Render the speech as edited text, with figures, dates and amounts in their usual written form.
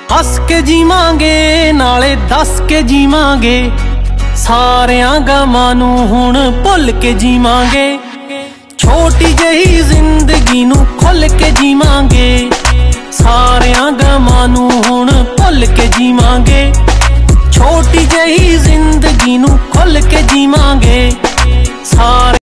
हस के जीवांगे नाले दस के जीवांगे, सारियां गमां नूं हुण भुल के जीवांगे। छोटी जही जिंदगी नूं खुल के जीवांगे, सारियां गमां नूं हुण भुल के जीवांगे। छोटी जही जिंदगी नूं खुल के जीवांगे, सारे